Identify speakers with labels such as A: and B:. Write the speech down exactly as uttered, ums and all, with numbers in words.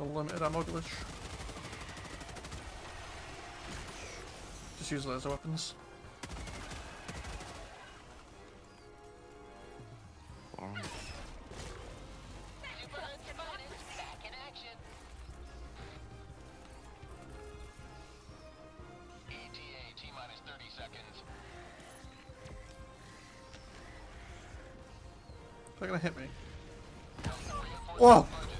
A: The limited ammo glitch. Just use laser weapons.
B: Um,
A: They're gonna hit me. Whoa!